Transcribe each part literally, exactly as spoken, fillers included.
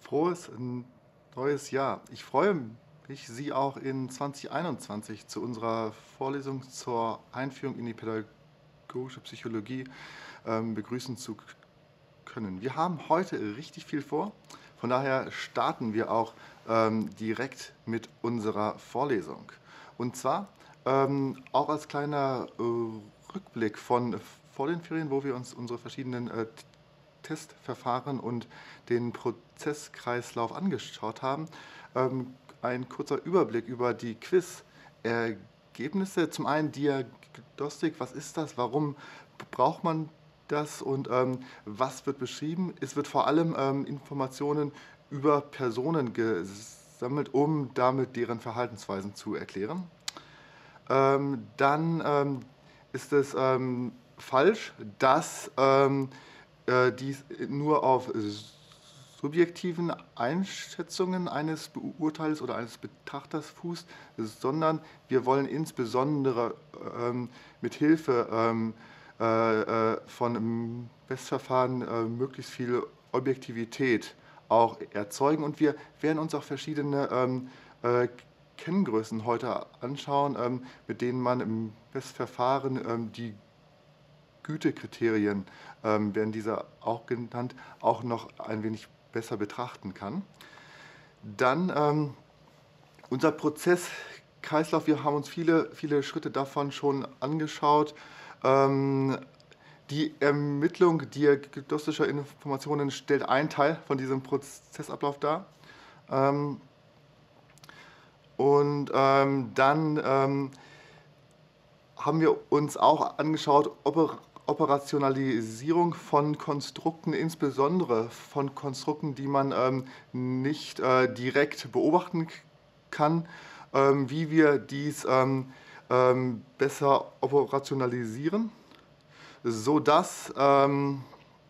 Frohes neues Jahr. Ich freue mich, Sie auch in zweitausendeinundzwanzig zu unserer Vorlesung zur Einführung in die pädagogische Psychologie ähm, begrüßen zu können. Wir haben heute richtig viel vor, von daher starten wir auch ähm, direkt mit unserer Vorlesung. Und zwar ähm, auch als kleiner äh, Rückblick von vor den Ferien, wo wir uns unsere verschiedenen äh, Testverfahren und den Prozesskreislauf angeschaut haben. Ähm, ein kurzer Überblick über die Quiz-Ergebnisse. Zum einen Diagnostik, was ist das, warum braucht man das und ähm, was wird beschrieben? Es wird vor allem ähm, Informationen über Personen gesammelt, um damit deren Verhaltensweisen zu erklären. Ähm, dann ähm, ist es ähm, falsch, dass ähm, äh, dies nur auf subjektiven Einschätzungen eines Beurteilers oder eines Betrachters fußt, sondern wir wollen insbesondere ähm, mit Hilfe ähm, äh, von Messverfahren äh, möglichst viel Objektivität auch erzeugen. Und wir werden uns auch verschiedene ähm, äh, Kenngrößen heute anschauen, ähm, mit denen man im Messverfahren ähm, die Gütekriterien, ähm, werden diese auch genannt, auch noch ein wenig besser betrachten kann. Dann ähm, unser Prozesskreislauf, wir haben uns viele, viele Schritte davon schon angeschaut. Ähm, die Ermittlung diagnostischer Informationen stellt einen Teil von diesem Prozessablauf dar. Ähm, und ähm, dann ähm, haben wir uns auch angeschaut, Oper Operationalisierung von Konstrukten, insbesondere von Konstrukten, die man ähm, nicht äh, direkt beobachten kann, ähm, wie wir dies ähm, ähm, besser operationalisieren, sodass ähm,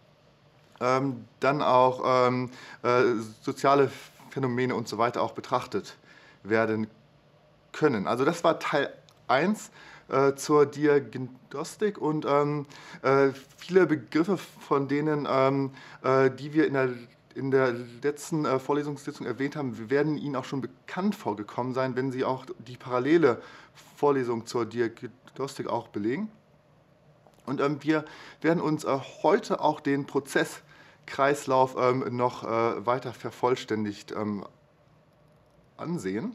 ähm, dann auch ähm, äh, soziale Phänomene und so weiter auch betrachtet werden können. Also das war Teil eins äh, zur Diagnostik und ähm, äh, viele Begriffe von denen, ähm, äh, die wir in der, in der letzten äh, Vorlesungssitzung erwähnt haben, werden Ihnen auch schon bekannt vorgekommen sein, wenn Sie auch die parallele Vorlesung zur Diagnostik auch belegen. Und ähm, wir werden uns äh, heute auch den Prozesskreislauf ähm, noch äh, weiter vervollständigt ähm, ansehen.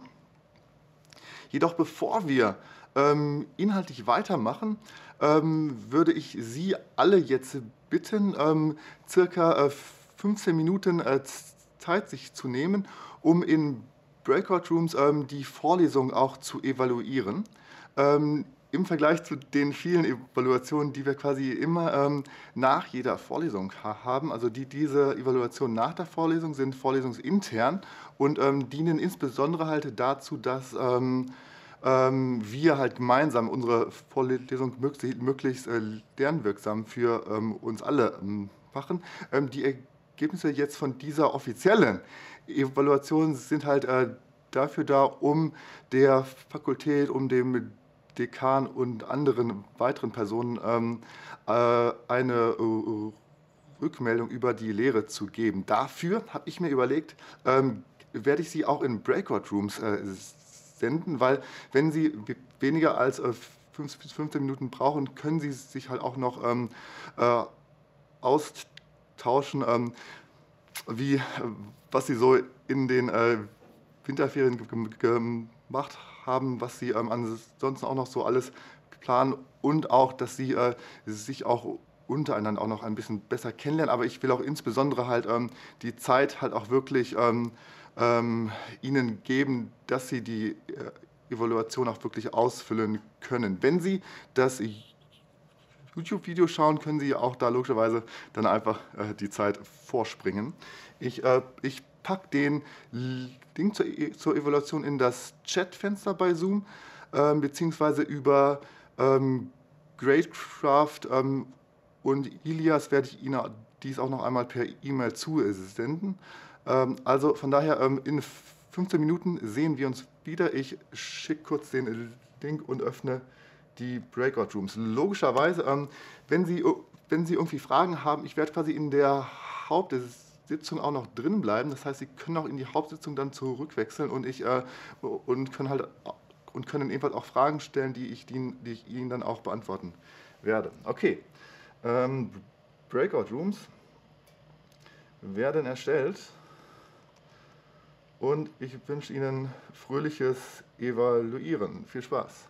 Jedoch bevor wir ähm, inhaltlich weitermachen, ähm, würde ich Sie alle jetzt bitten, ähm, circa äh, fünfzehn Minuten äh, Zeit sich zu nehmen, um in Breakout Rooms ähm, die Vorlesung auch zu evaluieren. Ähm, Im Vergleich zu den vielen Evaluationen, die wir quasi immer ähm, nach jeder Vorlesung ha haben, also die, diese Evaluationen nach der Vorlesung sind vorlesungsintern und ähm, dienen insbesondere halt dazu, dass ähm, ähm, wir halt gemeinsam unsere Vorlesung möglichst, möglichst äh, lernwirksam für ähm, uns alle ähm, machen. Ähm, die Ergebnisse jetzt von dieser offiziellen Evaluation sind halt äh, dafür da, um der Fakultät, um dem Dekan und anderen weiteren Personen ähm, äh, eine äh, Rückmeldung über die Lehre zu geben. Dafür habe ich mir überlegt, ähm, werde ich Sie auch in Breakout Rooms äh, senden, weil wenn Sie weniger als äh, fünf bis fünfzehn Minuten brauchen, können Sie sich halt auch noch ähm, äh, austauschen, ähm, wie, was Sie so in den äh, Winterferien gemacht haben, was Sie ähm, ansonsten auch noch so alles planen und auch, dass Sie äh, sich auch untereinander auch noch ein bisschen besser kennenlernen. Aber ich will auch insbesondere halt ähm, die Zeit halt auch wirklich ähm, ähm, Ihnen geben, dass Sie die äh, Evaluation auch wirklich ausfüllen können. Wenn Sie das YouTube-Video schauen, können Sie auch da logischerweise dann einfach äh, die Zeit vorspringen. Ich, äh, ich packe den Link zur, e zur Evaluation in das Chatfenster bei Zoom, äh, beziehungsweise über ähm, Gradecraft ähm, und Ilias werde ich Ihnen dies auch noch einmal per E-Mail zusenden. Ähm, also von daher, ähm, in fünfzehn Minuten sehen wir uns wieder. Ich schicke kurz den Link und öffne die Breakout Rooms. Logischerweise, ähm, wenn, Sie, wenn Sie irgendwie Fragen haben, ich werde quasi in der Haupt Sitzung auch noch drin bleiben. Das heißt, Sie können auch in die Hauptsitzung dann zurückwechseln und ich äh, und können halt und können ebenfalls auch Fragen stellen, die ich, die, die ich Ihnen dann auch beantworten werde. Okay, ähm, Breakout Rooms werden erstellt und ich wünsche Ihnen fröhliches Evaluieren. Viel Spaß!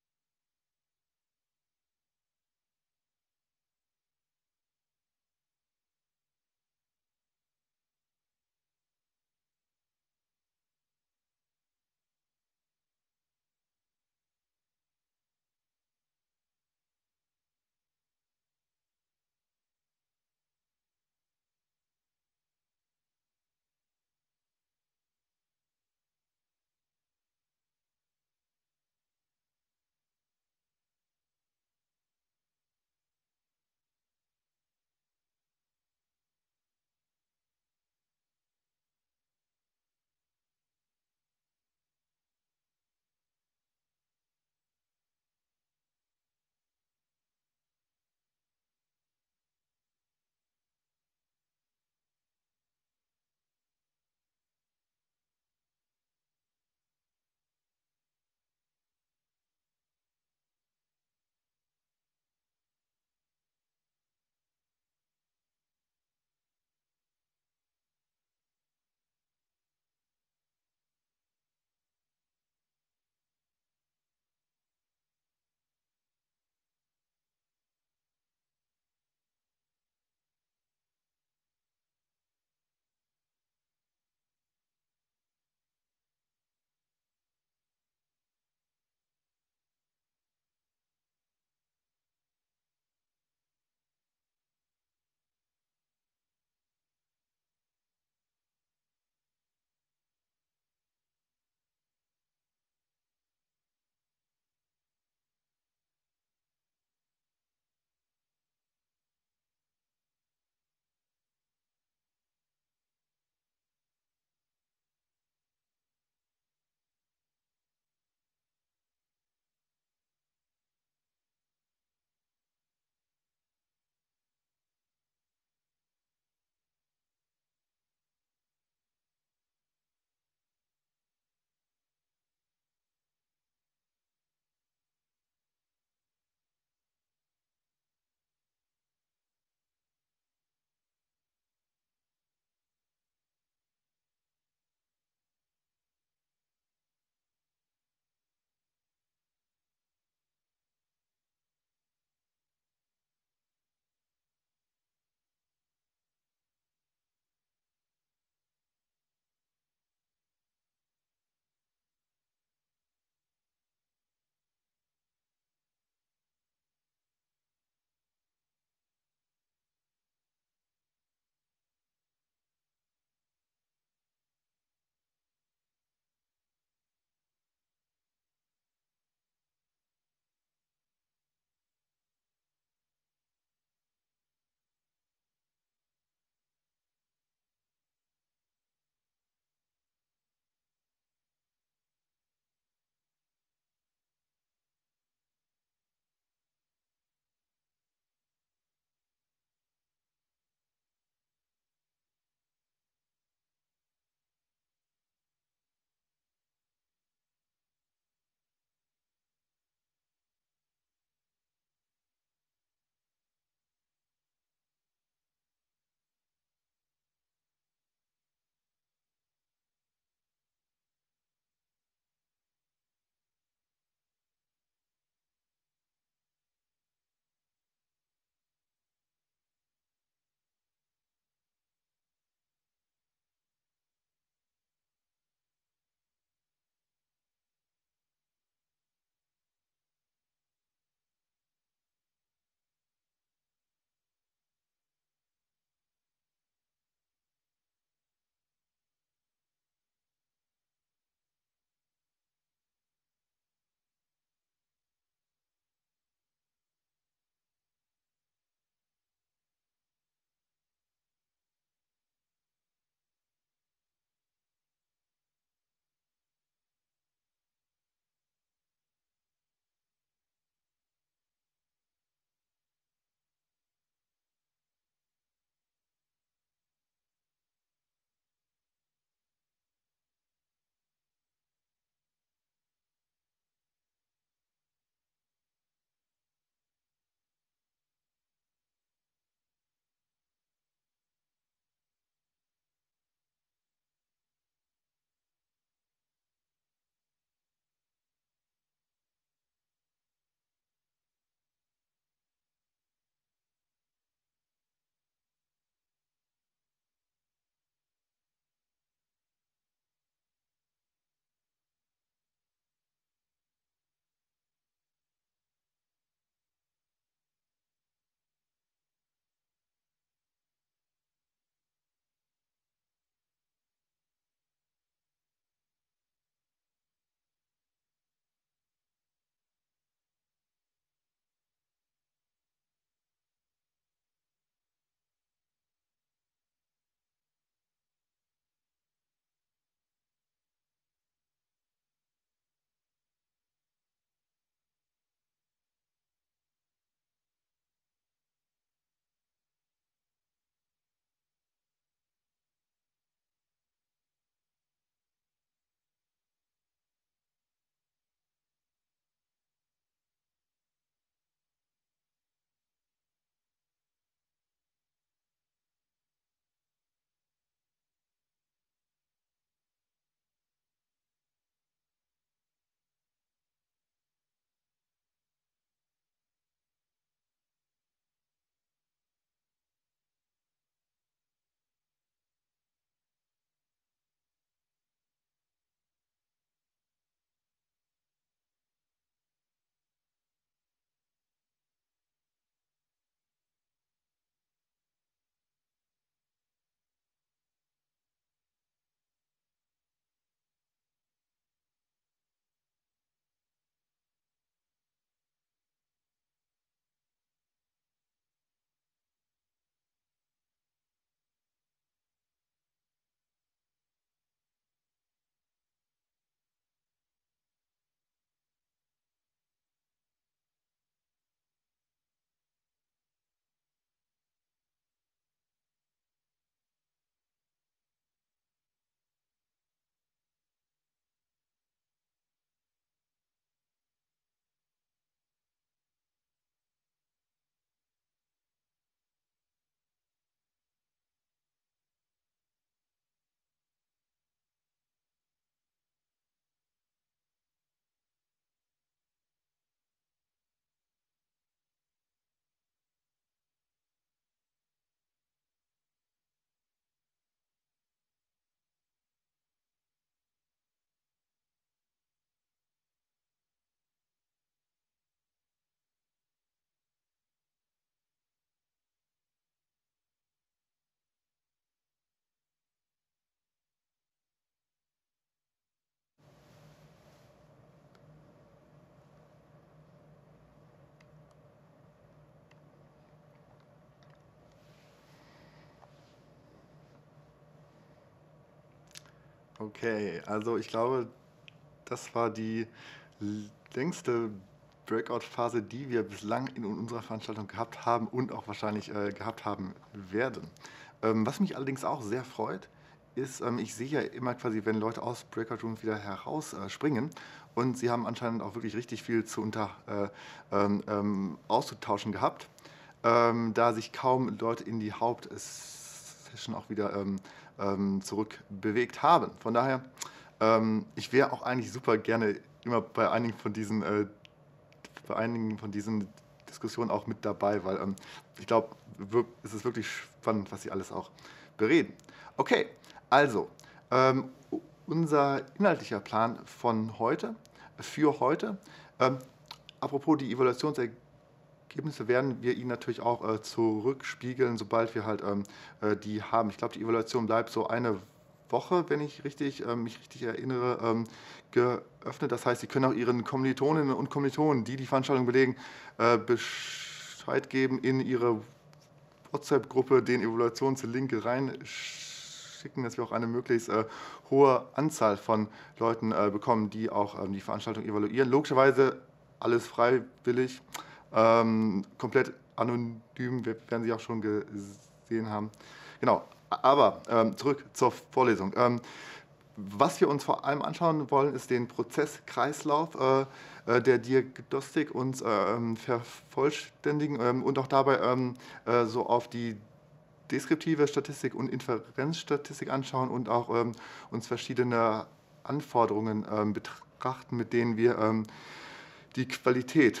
Okay, also ich glaube, das war die l längste Breakout-Phase, die wir bislang in unserer Veranstaltung gehabt haben und auch wahrscheinlich, äh, gehabt haben werden. Ähm, was mich allerdings auch sehr freut, ist, ähm, ich sehe ja immer quasi, wenn Leute aus Breakout Rooms wieder heraus, äh, springen und sie haben anscheinend auch wirklich richtig viel zu unter äh, ähm, ähm, auszutauschen gehabt, ähm, da sich kaum Leute in die Hauptsession auch wieder, ähm, ähm, zurückbewegt haben. Von daher, ähm, ich wäre auch eigentlich super gerne immer bei einigen von diesen äh, bei einigen von diesen Diskussionen auch mit dabei, weil, ähm, ich glaube, wirk es ist wirklich spannend, was sie alles auch bereden. Okay, also, ähm, u unser inhaltlicher Plan von heute für heute, ähm, apropos die Evaluationsergebnisse werden wir Ihnen natürlich auch, äh, zurückspiegeln, sobald wir halt, ähm, äh, die haben. Ich glaube, die Evaluation bleibt so eine Woche, wenn ich richtig ähm, mich richtig erinnere, ähm, geöffnet. Das heißt, Sie können auch Ihren Kommilitoninnen und Kommilitonen, die die Veranstaltung belegen, äh, Bescheid geben in Ihre WhatsApp-Gruppe, den Evaluationslink reinschicken, dass wir auch eine möglichst äh, hohe Anzahl von Leuten äh, bekommen, die auch ähm, die Veranstaltung evaluieren. Logischerweise alles freiwillig, ähm, komplett anonym, wir- werden Sie auch schon gesehen haben. Genau, aber ähm, zurück zur Vorlesung. Ähm, was wir uns vor allem anschauen wollen, ist den Prozesskreislauf äh, äh, der Diagnostik uns ähm, vervollständigen ähm, und auch dabei ähm, äh, so auf die deskriptive Statistik und Inferenzstatistik anschauen und auch ähm, uns verschiedene Anforderungen ähm, betrachten, mit denen wir ähm, die Qualität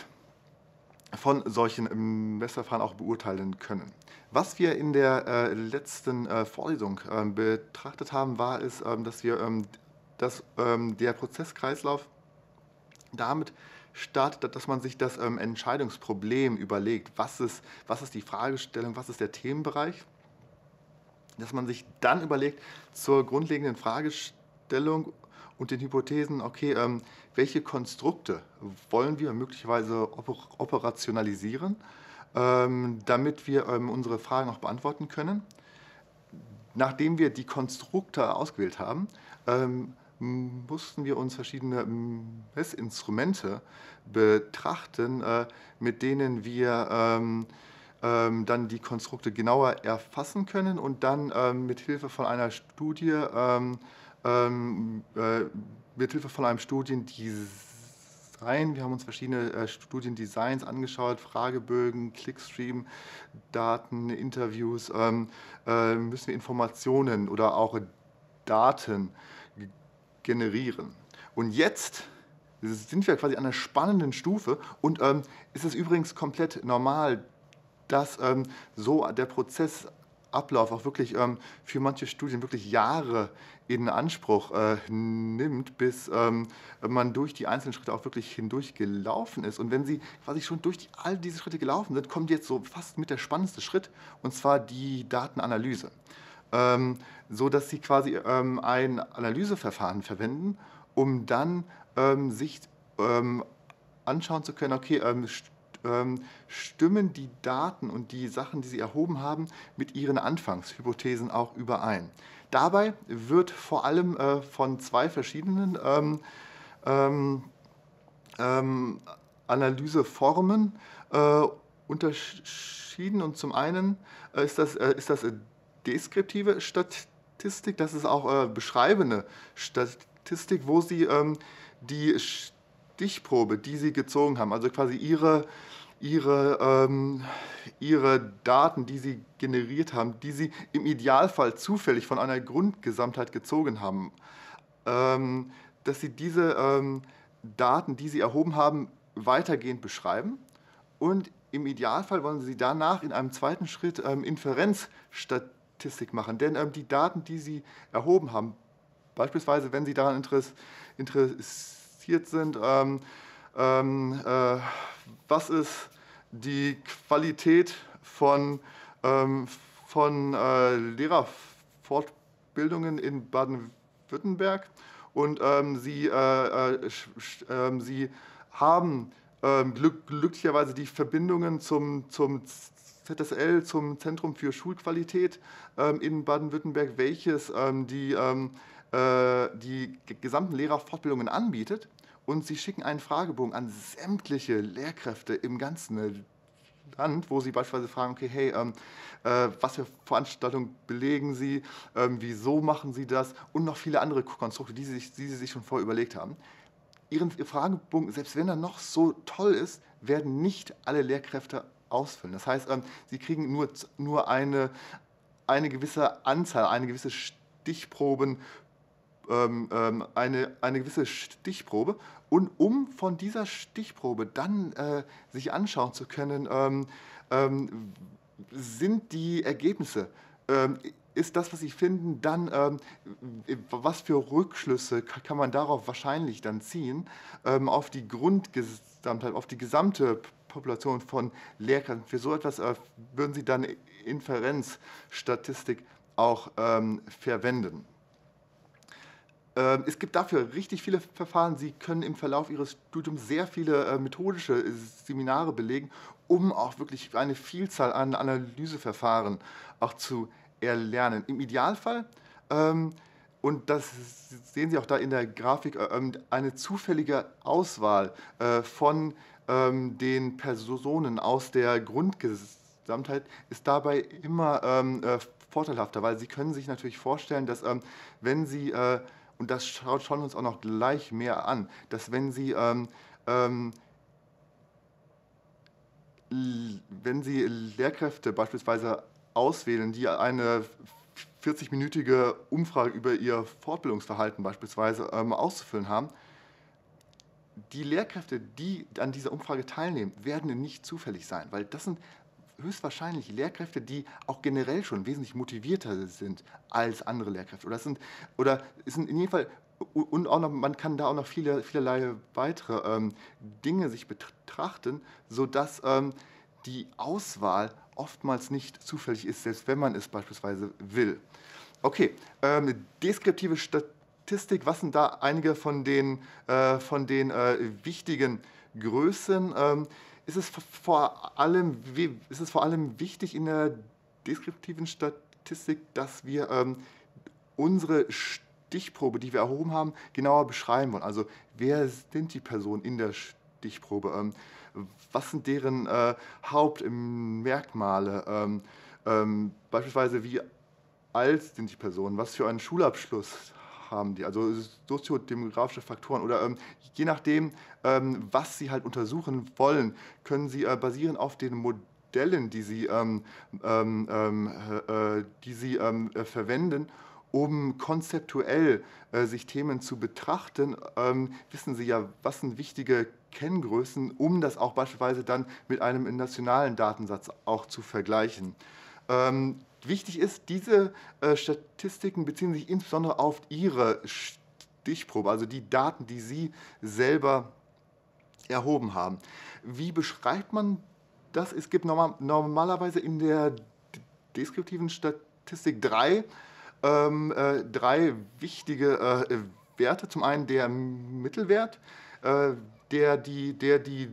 von solchen ähm, Messverfahren auch beurteilen können. Was wir in der äh, letzten äh, Vorlesung ähm, betrachtet haben, war es, ähm, dass wir ähm, dass, ähm, der Prozesskreislauf damit startet, dass man sich das ähm, Entscheidungsproblem überlegt. Was ist, was ist die Fragestellung, was ist der Themenbereich? Dass man sich dann überlegt zur grundlegenden Fragestellung und den Hypothesen, okay, ähm, welche Konstrukte wollen wir möglicherweise oper operationalisieren, ähm, damit wir ähm, unsere Fragen auch beantworten können. Nachdem wir die Konstrukte ausgewählt haben, ähm, mussten wir uns verschiedene Messinstrumente betrachten, äh, mit denen wir ähm, ähm, dann die Konstrukte genauer erfassen können und dann ähm, mit Hilfe von einer Studie, ähm, ähm, äh, mit Hilfe von einem Studiendesign, wir haben uns verschiedene äh, Studiendesigns angeschaut, Fragebögen, Clickstream-Daten, Interviews, ähm, äh, müssen wir Informationen oder auch Daten g- generieren. Und jetzt sind wir quasi an einer spannenden Stufe und ähm, ist es übrigens komplett normal, dass ähm, so der Prozessablauf auch wirklich ähm, für manche Studien wirklich Jahre in Anspruch äh, nimmt, bis ähm, man durch die einzelnen Schritte auch wirklich hindurch gelaufen ist. Und wenn Sie quasi schon durch die, all diese Schritte gelaufen sind, kommt jetzt so fast mit der spannendste Schritt, und zwar die Datenanalyse. Ähm, so dass Sie quasi ähm, ein Analyseverfahren verwenden, um dann ähm, sich ähm, anschauen zu können, okay, ähm, st ähm, stimmen die Daten und die Sachen, die Sie erhoben haben, mit Ihren Anfangshypothesen auch überein. Dabei wird vor allem äh, von zwei verschiedenen ähm, ähm, ähm, Analyseformen äh, unterschieden. Und zum einen äh, ist das, äh, ist das äh, deskriptive Statistik, das ist auch äh, beschreibende Statistik, wo Sie ähm, die Stichprobe, die Sie gezogen haben, also quasi Ihre, Ihre, ähm, Ihre Daten, die Sie generiert haben, die Sie im Idealfall zufällig von einer Grundgesamtheit gezogen haben, ähm, dass Sie diese ähm, Daten, die Sie erhoben haben, weitergehend beschreiben. Und im Idealfall wollen Sie danach in einem zweiten Schritt ähm, Inferenzstatistik machen. Denn ähm, die Daten, die Sie erhoben haben, beispielsweise wenn Sie daran interess interessiert sind, ähm, ähm, äh, was ist die Qualität von, ähm, von äh, Lehrerfortbildungen in Baden-Württemberg, und ähm, Sie, äh, äh, sch- sch- ähm, Sie haben ähm, glück glücklicherweise die Verbindungen zum, zum Z S L, zum Zentrum für Schulqualität ähm, in Baden-Württemberg, welches ähm, die ähm, äh, die g gesamten Lehrerfortbildungen anbietet und sie schicken einen Fragebogen an sämtliche Lehrkräfte im ganzen Land, wo Sie beispielsweise fragen: „Okay, hey, ähm, äh, was für Veranstaltungen belegen Sie? Ähm, wieso machen Sie das?“ Und noch viele andere Konstrukte, die Sie sich die Sie sich schon vorher überlegt haben. Ihren Ihr Fragebogen, selbst wenn er noch so toll ist, werden nicht alle Lehrkräfte ausfüllen. Das heißt, ähm, Sie kriegen nur z nur eine eine gewisse Anzahl, eine gewisse Stichproben ähm, ähm, eine eine gewisse Stichprobe. Und um von dieser Stichprobe dann, äh, sich anschauen zu können, ähm, ähm, sind die Ergebnisse, ähm, ist das, was Sie finden, dann, ähm, w was für Rückschlüsse ka kann man darauf wahrscheinlich dann ziehen, ähm, auf die Grundgesamtheit, auf die gesamte P Population von Lehrkräften. Für so etwas, äh, würden Sie dann Inferenzstatistik auch, ähm, verwenden. Ähm, es gibt dafür richtig viele Verfahren. Sie können im Verlauf Ihres Studiums sehr viele, äh, methodische äh, Seminare belegen, um auch wirklich eine Vielzahl an Analyseverfahren auch zu erlernen. Im Idealfall, ähm, und das sehen Sie auch da in der Grafik, äh, ähm, eine zufällige Auswahl, äh, von, ähm, den Personen aus der Grundgesamtheit ist dabei immer, ähm, äh, vorteilhafter, weil Sie können sich natürlich vorstellen, dass, ähm, wenn Sie, äh und das schaut schauen wir uns auch noch gleich mehr an, dass wenn Sie, ähm, ähm l wenn Sie Lehrkräfte beispielsweise auswählen, die eine vierzigminütige Umfrage über ihr Fortbildungsverhalten beispielsweise, ähm, auszufüllen haben, die Lehrkräfte, die an dieser Umfrage teilnehmen, werden nicht zufällig sein, weil das sind höchstwahrscheinlich Lehrkräfte, die auch generell schon wesentlich motivierter sind als andere Lehrkräfte. Oder es sind oder es sind in jedem Fall u und auch noch man kann da auch noch viele vielerlei weitere, ähm, Dinge sich betrachten, sodass, ähm, die Auswahl oftmals nicht zufällig ist, selbst wenn man es beispielsweise will. Okay, ähm, deskriptive Statistik, was sind da einige von den äh, von den, äh, wichtigen Größen? Ähm, ist es v vor allem wi ist es vor allem wichtig in der deskriptiven Statistik, dass wir, ähm, unsere Stichprobe, die wir erhoben haben, genauer beschreiben wollen. Also, wer sind die Personen in der Stichprobe? Ähm, was sind deren, äh, Hauptmerkmale? Ähm, ähm, beispielsweise wie alt sind die Personen? Was für einen Schulabschluss haben die? Also soziodemografische Faktoren oder, ähm, je nachdem, ähm, was Sie halt untersuchen wollen, können Sie, äh, basierend auf den Modellen, die Sie, ähm, ähm, ähm, äh, die Sie, ähm, äh, verwenden, um konzeptuell, äh, sich Themen zu betrachten, ähm, wissen Sie ja, was sind wichtige Kenngrößen, um das auch beispielsweise dann mit einem nationalen Datensatz auch zu vergleichen. Ähm, wichtig ist, diese, äh, Statistiken beziehen sich insbesondere auf Ihre Stichprobe, also die Daten, die Sie selber erhoben haben. Wie beschreibt man das? Es gibt norma normalerweise in der d deskriptiven Statistik drei ähm, äh, drei wichtige, äh, Werte. Zum einen der Mittelwert, äh, der die der die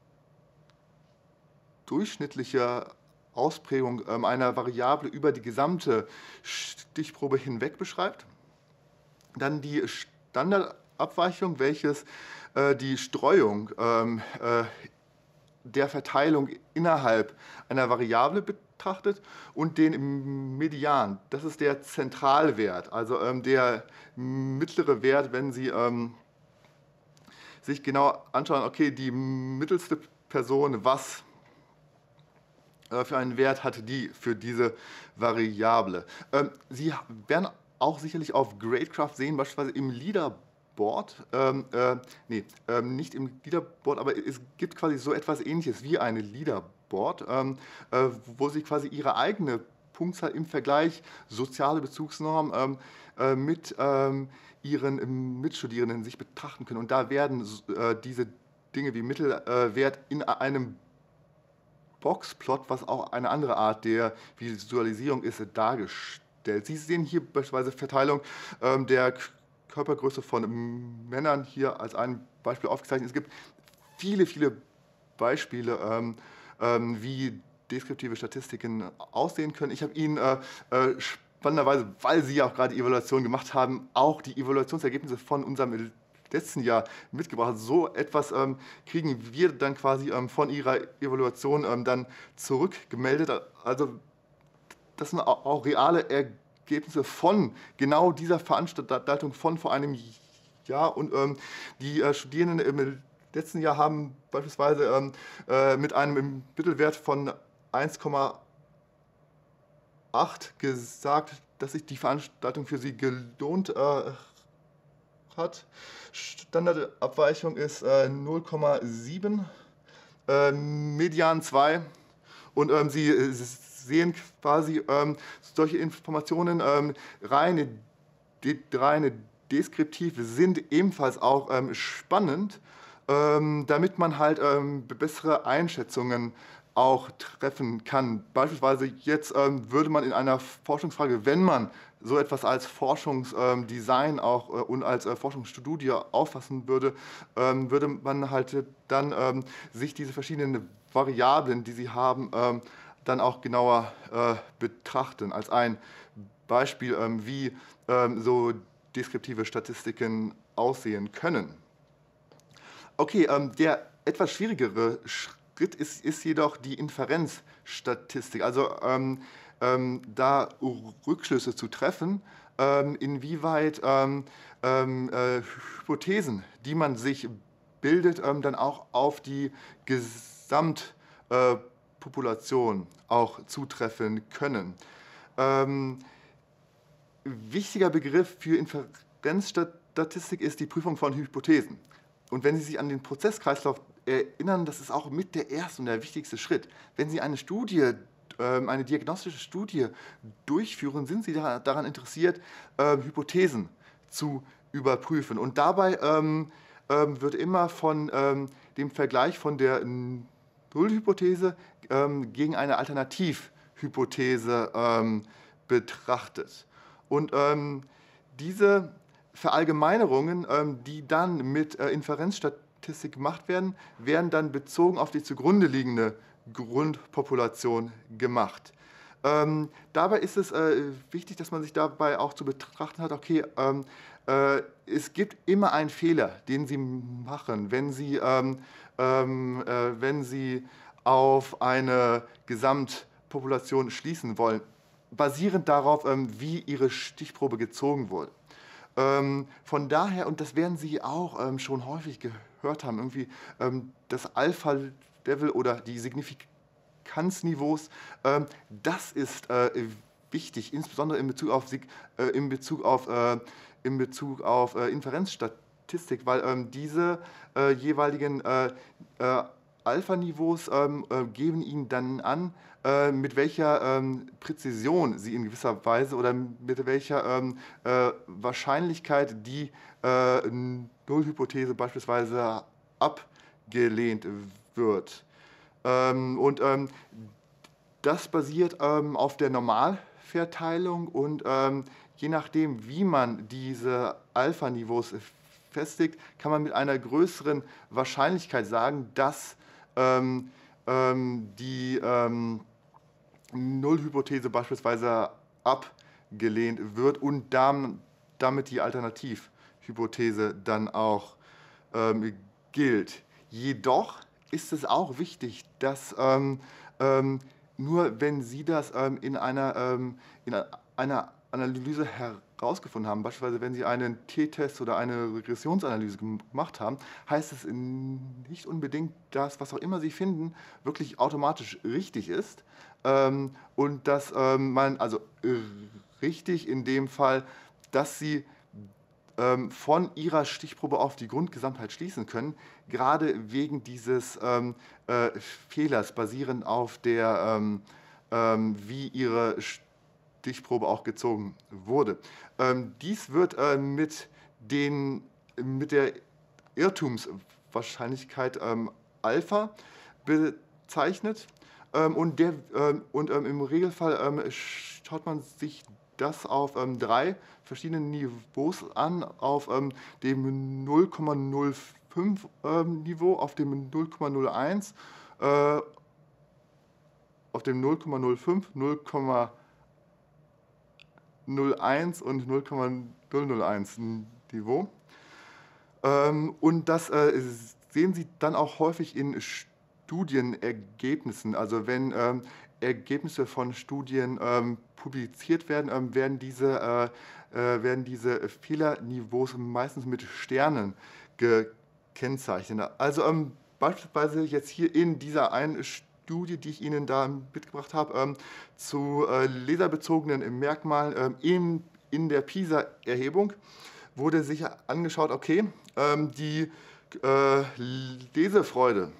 durchschnittliche Ausprägung, ähm, einer Variable über die gesamte Stichprobe hinweg beschreibt. Dann die Standardabweichung, welches, äh, die Streuung, ähm, äh, der Verteilung innerhalb einer Variable betrachtet und den Median. Das ist der Zentralwert, also, ähm, der mittlere Wert, wenn Sie, ähm, sich genau anschauen, okay, die mittelste Person, was äh, für einen Wert hatte die für diese Variable. Ähm, Sie ha werden auch sicherlich auf Gradecraft sehen, beispielsweise im Leaderboard, ähm, äh, ne, ähm, nicht im Leaderboard, aber es gibt quasi so etwas Ähnliches wie eine Leaderboard, ähm, äh, wo Sie quasi Ihre eigene Punktzahl im Vergleich soziale Bezugsnormen, ähm, äh, mit, ähm, Ihren Mitstudierenden sich betrachten können. Und da werden s äh, diese Dinge wie Mittelwert äh, Wert in einem Boxplot, was auch eine andere Art der Visualisierung ist, dargestellt. Sie sehen hier beispielsweise Verteilung, ähm, der K Körpergröße von M Männern hier als ein Beispiel aufgezeichnet. Es gibt viele, viele Beispiele, ähm, ähm, wie deskriptive Statistiken aussehen können. Ich habe Ihnen, äh, äh, spannenderweise, weil Sie ja auch gerade die Evaluation gemacht haben, auch die Evaluationsergebnisse von unserem letzten Jahr mitgebracht. So etwas ähm, kriegen wir dann quasi ähm, von Ihrer Evaluation ähm, dann zurückgemeldet. Also das sind au- auch reale Ergebnisse von genau dieser Veranstaltung von vor einem Jahr. Und ähm, die äh, Studierenden im letzten Jahr haben beispielsweise ähm, äh, mit einem Mittelwert von eins Komma acht gesagt, dass sich die Veranstaltung für sie gelohnt äh, hat. Standardabweichung ist äh, null Komma sieben, äh, Median zwei. Und ähm, Sie äh, sehen quasi ähm, solche Informationen ähm, rein, de, reine deskriptiv sind ebenfalls auch ähm, spannend, ähm, damit man halt ähm, bessere Einschätzungen auch treffen kann. Beispielsweise jetzt ähm, würde man in einer Forschungsfrage, wenn man so etwas als Forschungsdesign auch äh, und als äh, Forschungsstudie auffassen würde, ähm, würde man halt dann ähm, sich diese verschiedenen Variablen, die Sie haben, ähm, dann auch genauer äh, betrachten. Als ein Beispiel, ähm, wie ähm, so deskriptive Statistiken aussehen können. Okay, ähm, der etwas schwierigere Schritt ist, ist jedoch die Inferenzstatistik. Also ähm, ähm, da Rückschlüsse zu treffen, ähm, inwieweit ähm, ähm, äh, Hypothesen, die man sich bildet, ähm, dann auch auf die Gesamtpopulation äh, auch zutreffen können. Ähm, Wichtiger Begriff für Inferenzstatistik ist die Prüfung von Hypothesen. Und wenn Sie sich an den Prozesskreislauf erinnern, das ist auch mit der erste und der wichtigste Schritt. Wenn Sie eine Studie, ähm, eine diagnostische Studie durchführen, sind Sie daran interessiert, ähm, Hypothesen zu überprüfen. Und dabei ähm, ähm, wird immer von ähm, dem Vergleich von der Nullhypothese ähm, gegen eine Alternativhypothese ähm, betrachtet. Und ähm, diese Verallgemeinerungen, ähm, die dann mit äh, Inferenzstatistik gemacht werden, werden dann bezogen auf die zugrunde liegende Grundpopulation gemacht. Ähm, dabei ist es äh, wichtig, dass man sich dabei auch zu betrachten hat, okay, ähm, äh, es gibt immer einen Fehler, den Sie machen, wenn Sie, ähm, ähm, äh, wenn Sie auf eine Gesamtpopulation schließen wollen, basierend darauf, ähm, wie Ihre Stichprobe gezogen wurde. Ähm, von daher, und das werden Sie auch ähm, schon häufig gehört haben, irgendwie ähm, das Alpha-Level oder die Signifikanzniveaus, ähm, das ist äh, wichtig, insbesondere in Bezug auf, Sig äh, in Bezug auf, äh, in Bezug auf äh, Inferenzstatistik, weil ähm, diese äh, jeweiligen äh, äh, Alpha-Niveaus ähm, äh, geben Ihnen dann an, äh, mit welcher ähm, Präzision Sie in gewisser Weise oder mit welcher ähm, äh, Wahrscheinlichkeit die äh, Nullhypothese beispielsweise abgelehnt wird. Ähm, und ähm, das basiert ähm, auf der Normalverteilung und ähm, je nachdem, wie man diese Alpha-Niveaus festigt, kann man mit einer größeren Wahrscheinlichkeit sagen, dass ähm, ähm, die ähm, Nullhypothese beispielsweise abgelehnt wird und dam- damit die Alternativhypothese dann auch ähm, gilt. Jedoch ist es auch wichtig, dass ähm, ähm, nur wenn Sie das ähm, in einer, ähm, in einer Analyse herausgefunden haben, beispielsweise wenn Sie einen T-Test oder eine Regressionsanalyse gemacht haben, heißt es nicht unbedingt, dass was auch immer Sie finden, wirklich automatisch richtig ist. Ähm, und dass ähm, man, also äh, richtig in dem Fall, dass Sie ähm, von Ihrer Stichprobe auf die Grundgesamtheit schließen können, gerade wegen dieses ähm, äh, Fehlers basierend auf der, ähm, ähm, wie Ihre Stichprobe auch gezogen wurde. Ähm, dies wird äh, mit, den, mit der Irrtumswahrscheinlichkeit ähm, Alpha bezeichnet. Ähm, und der, ähm, und ähm, im Regelfall ähm, schaut man sich das auf ähm, drei verschiedenen Niveaus an, auf ähm, dem null Komma null fünf ähm, Niveau, auf dem null Komma null eins, äh, auf dem null Komma null fünf, null Komma null eins und null Komma null null eins Niveau. Ähm, und das äh, sehen Sie dann auch häufig in Studienergebnissen. Also wenn ähm, Ergebnisse von Studien ähm, publiziert werden, ähm, werden diese, äh, äh, werden diese Fehlerniveaus meistens mit Sternen gekennzeichnet. Also ähm, beispielsweise jetzt hier in dieser einen Studie, die ich Ihnen da mitgebracht habe, ähm, zu äh, leserbezogenen Merkmalen ähm, in, in der PISA-Erhebung, wurde sich angeschaut, okay, ähm, die äh, Lesefreude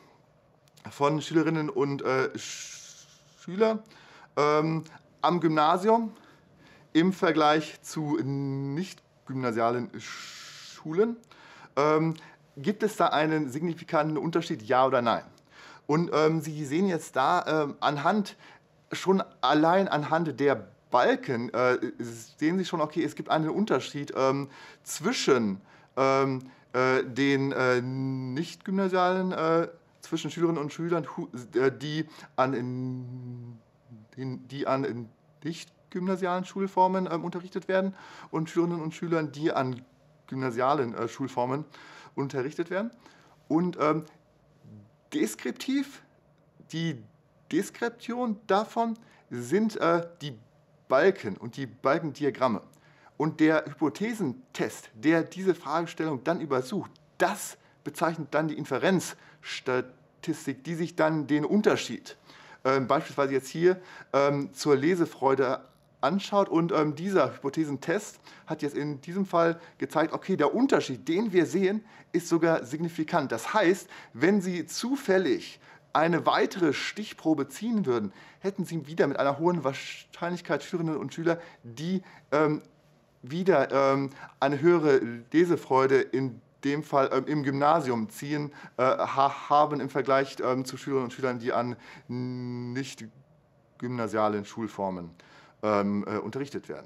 von Schülerinnen und äh, Schülern ähm, am Gymnasium im Vergleich zu nicht gymnasialen Schulen. Ähm, gibt es da einen signifikanten Unterschied, ja oder nein? Und ähm, Sie sehen jetzt da ähm, anhand, schon allein anhand der Balken, äh, sehen Sie schon, okay, es gibt einen Unterschied ähm, zwischen ähm, äh, den äh, nicht gymnasialen, äh, zwischen Schülerinnen und Schülern, äh, die an, die an nicht gymnasialen Schulformen ähm, unterrichtet werden, und Schülerinnen und Schülern, die an gymnasialen äh, Schulformen unterrichtet werden. Und ähm, deskriptiv, die Deskription davon sind äh, die Balken und die Balkendiagramme. Und der Hypothesentest, der diese Fragestellung dann übersucht, das bezeichnet dann die Inferenzstatistik, die sich dann den Unterschied, äh, beispielsweise jetzt hier, ähm, zur Lesefreude anschaut. Und ähm, dieser Hypothesentest hat jetzt in diesem Fall gezeigt, okay, der Unterschied, den wir sehen, ist sogar signifikant. Das heißt, wenn Sie zufällig eine weitere Stichprobe ziehen würden, hätten Sie wieder mit einer hohen Wahrscheinlichkeit Schülerinnen und Schüler, die ähm, wieder ähm, eine höhere Lesefreude in dem Fall ähm, im Gymnasium ziehen, äh, haben im Vergleich ähm, zu Schülerinnen und Schülern, die an nicht gymnasialen Schulformen ähm, äh, unterrichtet werden.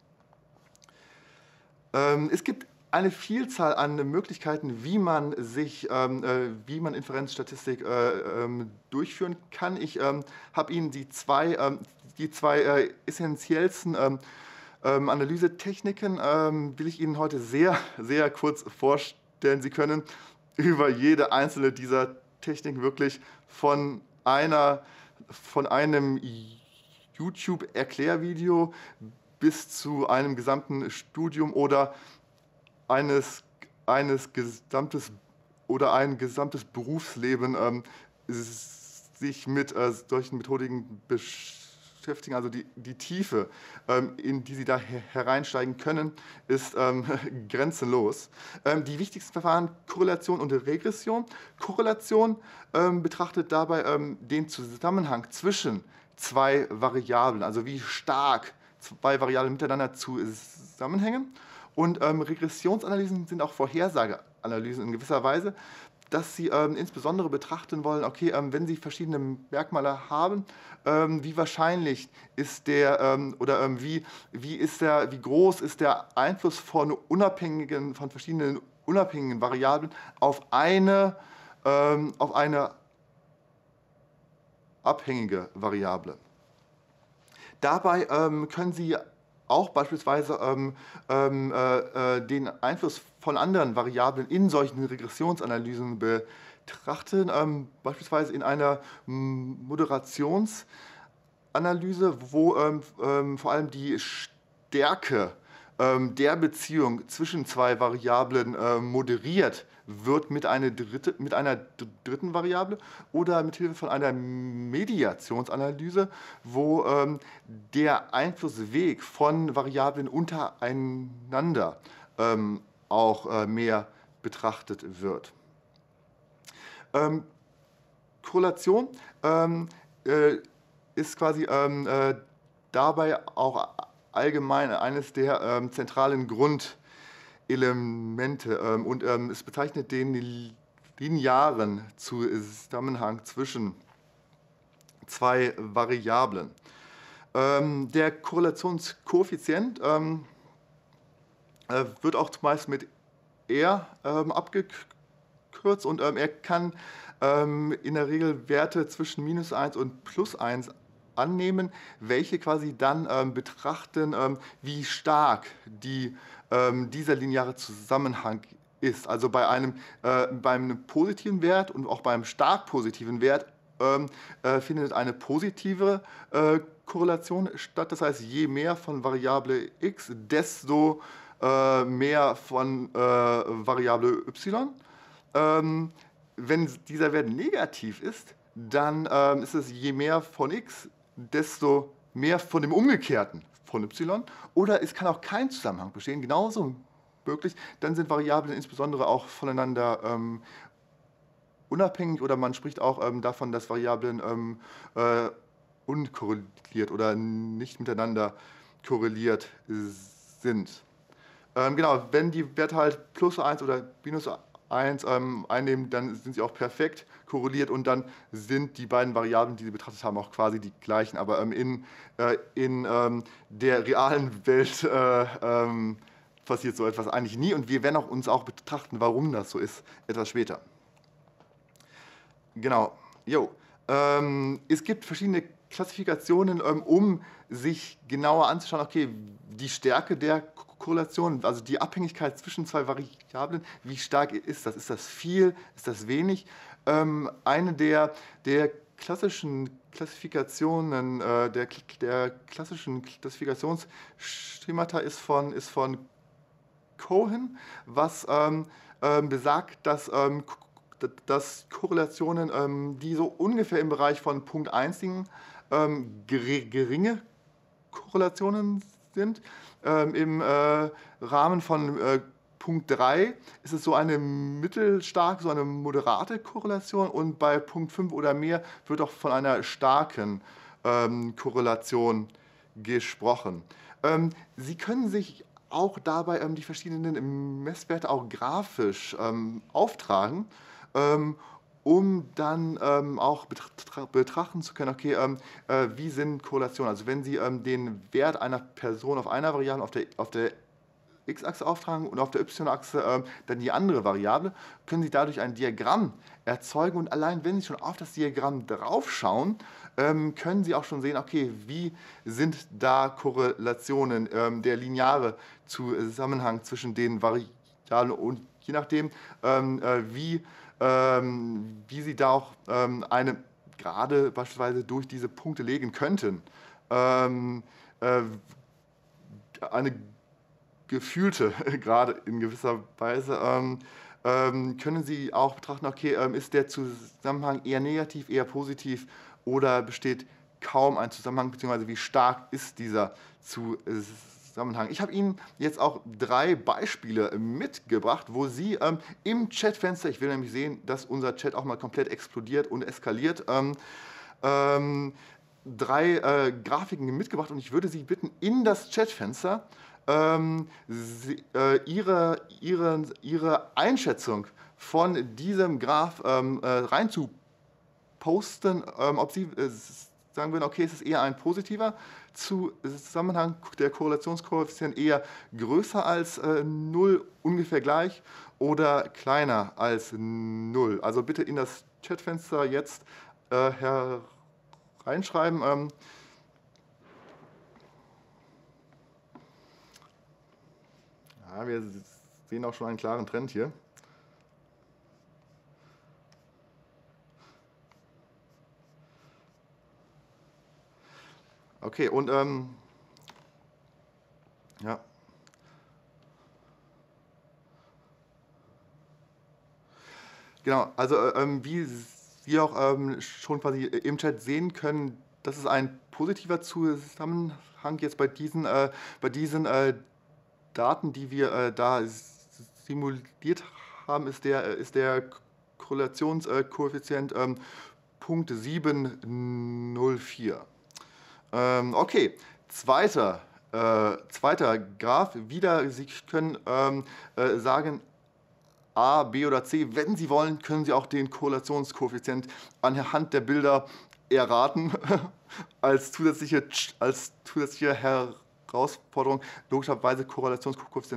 Ähm, es gibt eine Vielzahl an Möglichkeiten, wie man sich, ähm, äh, wie man Inferenzstatistik äh, ähm, durchführen kann. Ich ähm, habe Ihnen die zwei, ähm, die zwei äh, essentiellsten ähm, ähm, Analysetechniken ähm, will ich Ihnen heute sehr, sehr kurz vorstellen. Sie können über jede einzelne dieser Techniken wirklich von einer, von einem YouTube-Erklärvideo bis zu einem gesamten Studium oder eines, eines gesamtes oder ein gesamtes Berufsleben ähm, sich mit äh, solchen Methodiken beschäftigen. Also die, die Tiefe, ähm, in die Sie da hereinsteigen können, ist ähm, grenzenlos. Ähm, die wichtigsten Verfahren: Korrelation und Regression. Korrelation ähm, betrachtet dabei ähm, den Zusammenhang zwischen zwei Variablen, also wie stark zwei Variablen miteinander zusammenhängen. Und ähm, Regressionsanalysen sind auch Vorhersageanalysen in gewisser Weise, dass Sie ähm, insbesondere betrachten wollen, okay, ähm, wenn Sie verschiedene Merkmale haben, ähm, wie wahrscheinlich ist der ähm, oder ähm, wie, wie, ist der, wie groß ist der Einfluss von unabhängigen, von verschiedenen unabhängigen Variablen auf eine, ähm, auf eine abhängige Variable. Dabei ähm, können Sie auch beispielsweise ähm, ähm, äh, den Einfluss von anderen Variablen in solchen Regressionsanalysen betrachten, ähm, beispielsweise in einer Moderationsanalyse, wo ähm, ähm, vor allem die Stärke ähm, der Beziehung zwischen zwei Variablen äh, moderiert wird mit einer, dritte, mit einer dritten Variable oder mit Hilfe von einer Mediationsanalyse, wo ähm, der Einflussweg von Variablen untereinander ähm, auch äh, mehr betrachtet wird. Ähm, Korrelation ähm, äh, ist quasi ähm, äh, dabei auch allgemein eines der ähm, zentralen Grundelemente ähm, und ähm, es bezeichnet den linearen Zusammenhang zwischen zwei Variablen. Ähm, der Korrelationskoeffizient ähm, äh, wird auch zumeist mit R ähm, abgekürzt und ähm, er kann ähm, in der Regel Werte zwischen minus eins und plus eins annehmen, welche quasi dann ähm, betrachten, ähm, wie stark die, ähm, dieser lineare Zusammenhang ist. Also bei einem, äh, beim positiven Wert und auch beim stark positiven Wert ähm, äh, findet eine positive äh, Korrelation statt. Das heißt, je mehr von Variable x, desto äh, mehr von äh, Variable y. Ähm, wenn dieser Wert negativ ist, dann ähm, ist es je mehr von x, desto mehr von dem Umgekehrten von y. Oder es kann auch kein Zusammenhang bestehen, genauso möglich. Dann sind Variablen insbesondere auch voneinander ähm, unabhängig, oder man spricht auch ähm, davon, dass Variablen ähm, äh, unkorreliert oder nicht miteinander korreliert sind. Ähm, genau, wenn die Werte halt plus eins oder minus eins ähm, einnehmen, dann sind sie auch perfekt korreliert und dann sind die beiden Variablen, die Sie betrachtet haben, auch quasi die gleichen. Aber ähm, in, äh, in ähm, der realen Welt äh, ähm, passiert so etwas eigentlich nie, und wir werden auch uns auch betrachten, warum das so ist, etwas später. Genau, jo. Ähm, es gibt verschiedene Klassifikationen, ähm, um sich genauer anzuschauen, okay, die Stärke der Ko- Korrelation, also die Abhängigkeit zwischen zwei Variablen, wie stark ist das? Ist das viel? Ist das wenig? Ähm, eine der, der klassischen Klassifikationen, äh, der, der klassischen Klassifikationsschemata ist von, ist von Cohen, was ähm, ähm, besagt, dass, ähm, dass Korrelationen, ähm, die so ungefähr im Bereich von Punkt eins liegen, ähm, geringe Korrelationen sind. Ähm, Im äh, Rahmen von äh, Punkt drei ist es so eine mittelstarke, so eine moderate Korrelation, und bei Punkt fünf oder mehr wird auch von einer starken ähm, Korrelation gesprochen. Ähm, Sie können sich auch dabei ähm, die verschiedenen Messwerte auch grafisch ähm, auftragen, ähm, um dann ähm, auch betra betrachten zu können, okay, ähm, äh, wie sind Korrelationen. Also wenn Sie ähm, den Wert einer Person auf einer Variable auf der, auf der x-Achse auftragen und auf der y-Achse ähm, dann die andere Variable, können Sie dadurch ein Diagramm erzeugen, und allein wenn Sie schon auf das Diagramm draufschauen, ähm, können Sie auch schon sehen, okay, wie sind da Korrelationen, ähm, der lineare Zusammenhang zwischen den Variablen, und je nachdem, ähm, äh, wie, ähm, wie Sie da auch ähm, eine Gerade beispielsweise durch diese Punkte legen könnten, ähm, äh, eine gefühlte, gerade in gewisser Weise, ähm, ähm, können Sie auch betrachten, okay, ähm, ist der Zusammenhang eher negativ, eher positiv, oder besteht kaum ein Zusammenhang, beziehungsweise wie stark ist dieser Zusammenhang. Ich habe Ihnen jetzt auch drei Beispiele mitgebracht, wo Sie ähm, im Chatfenster, ich will nämlich sehen, dass unser Chat auch mal komplett explodiert und eskaliert, ähm, ähm, drei äh, Grafiken mitgebracht, und ich würde Sie bitten, in das Chatfenster ähm, Sie, äh, ihre, ihre, ihre Einschätzung von diesem Graph ähm, äh, rein zu posten, ähm, ob Sie äh, sagen würden, okay, es ist eher ein positiver Zusammenhang, der Korrelationskoeffizient eher größer als äh, null, ungefähr gleich, oder kleiner als null. Also bitte in das Chatfenster jetzt äh, hereinschreiben. Ähm, ja, wir sehen auch schon einen klaren Trend hier. Okay, und ähm, ja. Genau, also äh, ähm, wie Sie auch ähm, schon quasi im Chat sehen können, das ist ein positiver Zusammenhang jetzt bei diesen, äh, bei diesen äh, Daten, die wir äh, da simuliert haben, ist der, äh, ist der Korrelationskoeffizient ähm, Punkt sieben null vier. Ähm, okay, zweiter, äh, zweiter Graph. Wieder, Sie können ähm, äh, sagen, A, B oder C. Wenn Sie wollen, können Sie auch den Korrelationskoeffizient anhand der Bilder erraten. als, zusätzliche, als zusätzliche Herausforderung. Logischerweise Korrelationskoeffizient